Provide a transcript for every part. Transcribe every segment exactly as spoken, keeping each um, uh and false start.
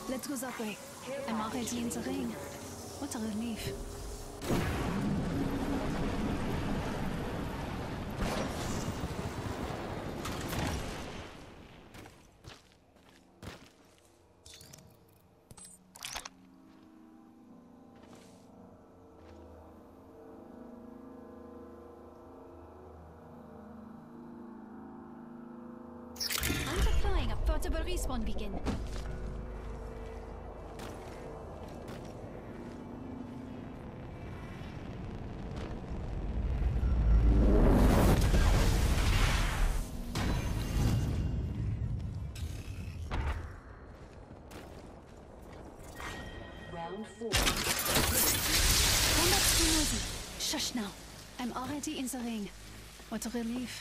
Let's go that way. I'm already in the ring. What a relief. I'm deploying a portable respawn beacon. Round four. Combat's too noisy. Shush now. I'm already in the ring. What a relief.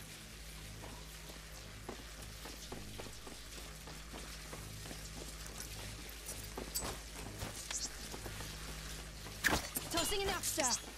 Tossing an Arc Star.